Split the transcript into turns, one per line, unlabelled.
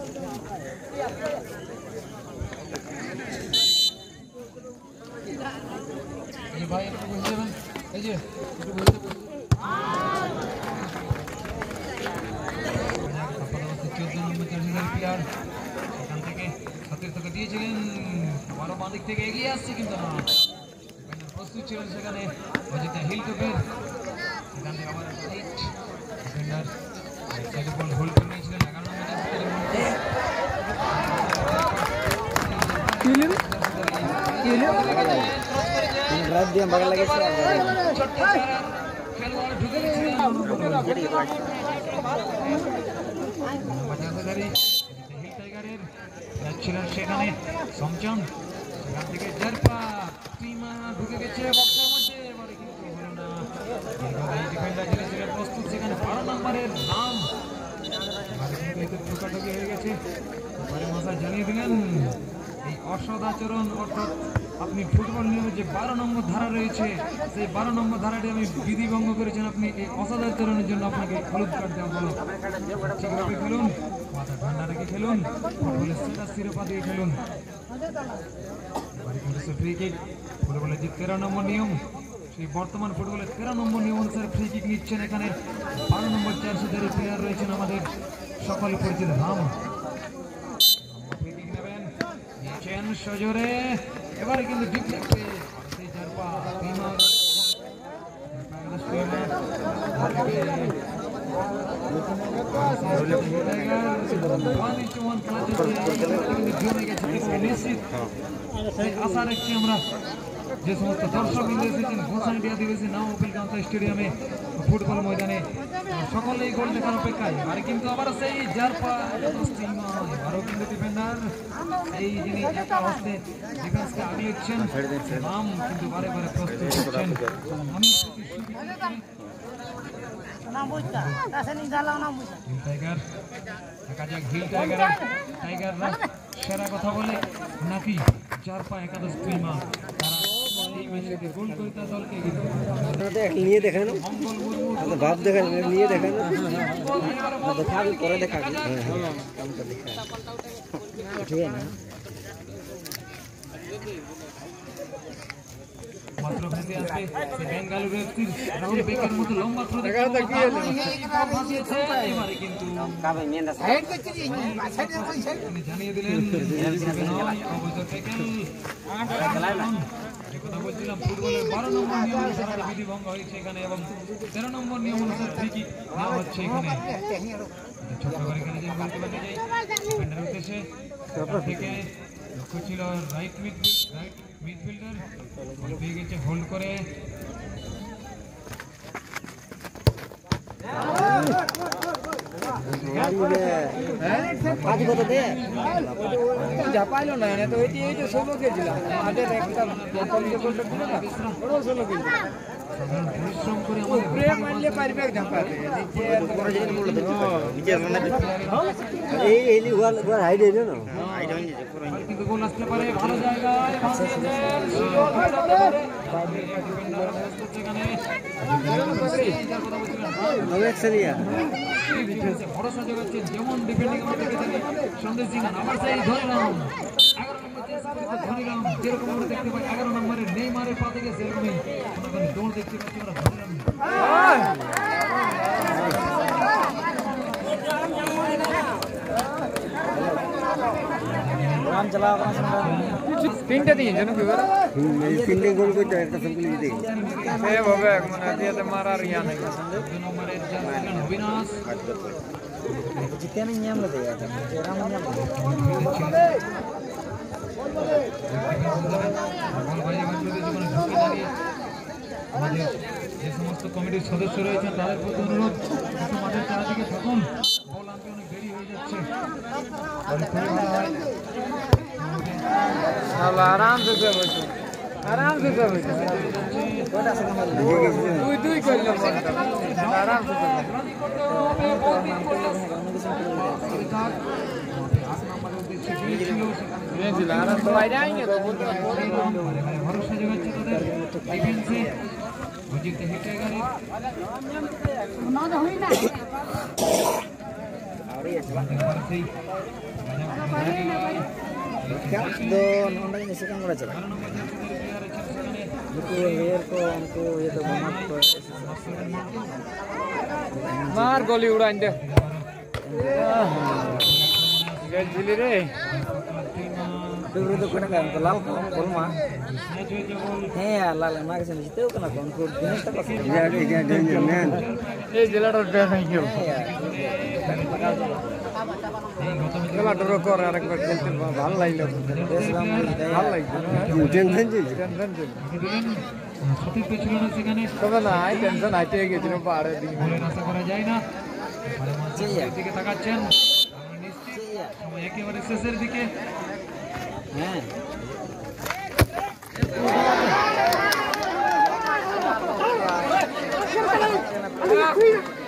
এই ভাই একটু বসে যাবেন, এই যে একটু বসে বসে প্লেয়ার সেখান থেকে সতীর্থকে দিয়েছিলেন, আবারও বাঁ দিক থেকে এগিয়ে আসছে কিন্তু না, প্রস্তুত ছিলেন সেখানে হিল টোপের, সেখান থেকে আবার ডিফেন্ডার হোল্ড করে নিয়েছিলেন 11 নম্বর খেলোয়াড় ঢুকে গেছিলেন হিল টাইগারের যাচ্ছিলেন সেখানে সমচন্দ, সেখান থেকে জারপা টিমা ঢুকে গেছে বক্সের মধ্যে, এবারে কিন্তু হলো না, ডিফেন্ডার ছিলেন প্রস্তুত সেখানে 12 নম্বরের নাম, এবারে কিন্তু ঢোকাঢুকি হয়ে গেছে, এবারে মশা জানিয়ে দিলেন এই অসদাচরণ অর্থাৎ আপনি ফুটবল নিয়মে যে 12 নম্বর ধারা রয়েছে সেই 12 নম্বর ধারাটি আমি বিধিভঙ্গ করেছেন, আপনি এই অসদাচরণের জন্য আপনাকে হলুদ কার্ড দেওয়া হলো, ঠিকভাবে খেলুন, মাথা ঠান্ডা রেখে খেলুন, ফুটবলের শিরোপা দিয়ে খেলুন। এবারে কিন্তু ফ্রি কিক, ফুটবলের যে 13 নম্বর নিয়ম, সেই বর্তমান ফুটবলের 13 নম্বর নিয়ম অনুসারে ফ্রি কিক নিচ্ছেন এখানে 12 নম্বর জার্সিধারী প্লেয়ার রয়েছেন আমাদের সকলে পরিচিত রাম, ফ্রি কিক নেবেন, নিচ্ছেন সজোরে, এবারে কিন্তু ডিফ্লেক্টে সেই জারপা টিমা আশা রাখছি আমরা যে সমস্ত দর্শক এসেছেন ঘোষণা দিবসে নাও পিলকান্তা স্টেডিয়ামে ফুটবল ময়দানে সকলেই গোল দেখার অপেক্ষায়, আর কিন্তু আবার সেই জারপা আরও কিন্তু ডিফেন্ডার এই যিনি একা হস্তে ডিফেন্সকে আগলেছেন নাম কিন্তু বারে বারে প্রস্তুত হচ্ছেন, আমি টাইগাররা সেরা কথা বলে নাকি জারপা একাদশ টিমা গোল করে তার দলকে নিয়ে দেখেন ভাব দেখেন নিয়ে দেখেন পরে দেখা মাত্র ভেসে আসছে বেঙ্গালুরু এফসির রাহুল বেকের মতো লম্বা থ্রো এবারে কিন্তু জানিয়ে দিলেন কথা বলছিলাম ফুটবলের 12 নম্বর নিয়ম অনুসারে বিধি ভঙ্গ হয়েছে এখানে এবং 13 নম্বর নিয়ম অনুসারে ফ্রি কিক নেওয়া হচ্ছে এখানে, ছোট করে এখানে যে বলতে পারে যাই ডিফেন্ডার উদ্দেশ্যে থেকে লক্ষ্য ছিল রাইট মিডফিল্ডার পেয়ে গেছে হোল্ড করে,
পাইল না তো ওইটি এই যে 16 কেজি
পরিশ্রম করে
মারলে পারবে ঝাঁপাতে
কিন্তু গোল আসতে পারে ভালো জায়গায় ভরসা জোগাচ্ছেন যেমন ডিফেন্ডিং সন্দেশ সিং আবার সেই ধরিরাম 11 নম্বর ধরিরাম যেরকম আমরা দেখতে পাই 11 নম্বরের নেইমারের পা থেকে সেরকমই দৌড় দেখতে পাচ্ছি আমরা ধরিরাম
नाम चला তিনটা দিন জানো কি বড় তিনটে গোল করতে একটা সবগুলো দিতে এ বাবা মানে দিতে মারার ইয়া নাই
নম্বরের জার্সি অবিনাশ
জিতে না নিয়ম লাগে এটা এরা নিয়ম
বল বাইরে মধ্যে যখন ঢুকে দাঁড়িয়ে আমাদের যে সমস্ত কমিটির সদস্য রয়েছেন তাদের প্রতি অনুরোধ মাঠের চারদিকে থাকুন, বল আনতে অনেক দেরি হয়ে যাচ্ছে,
आराम से कर बच्चों आराम से कर बच्चों दुई कर लो आराम से कर आराम तो आ जाएंगे
भरोसा जगाচ্ছে তাদের ডিফেন্সে বুঝিতে হেটে গেলে
और ये
Doon, orang ini sekarang berapa coba? Buku hair ko, uनको ये तो बहुत को
मार गोली उड़ान दे गल जिली रे
dulu tu kena kan kelal kalau mah lal emak kesini situ kena konkur ini tak pas
iya danger man jela ro deh नहीं क्यों जला डरो कर आरक पर खेलते भाल लाइलो भाल लाइलो टेंशन जी
সঠিক পেছিল না সেখানে
তবে না আই টেনশন আইতে গিয়েছিল পাড়ে দিন
বলের আশা করা যায় না দিকে তাকাচ্ছেন নিশ্চিত সময় একেবারে শেষের দিকে
হ্যাঁ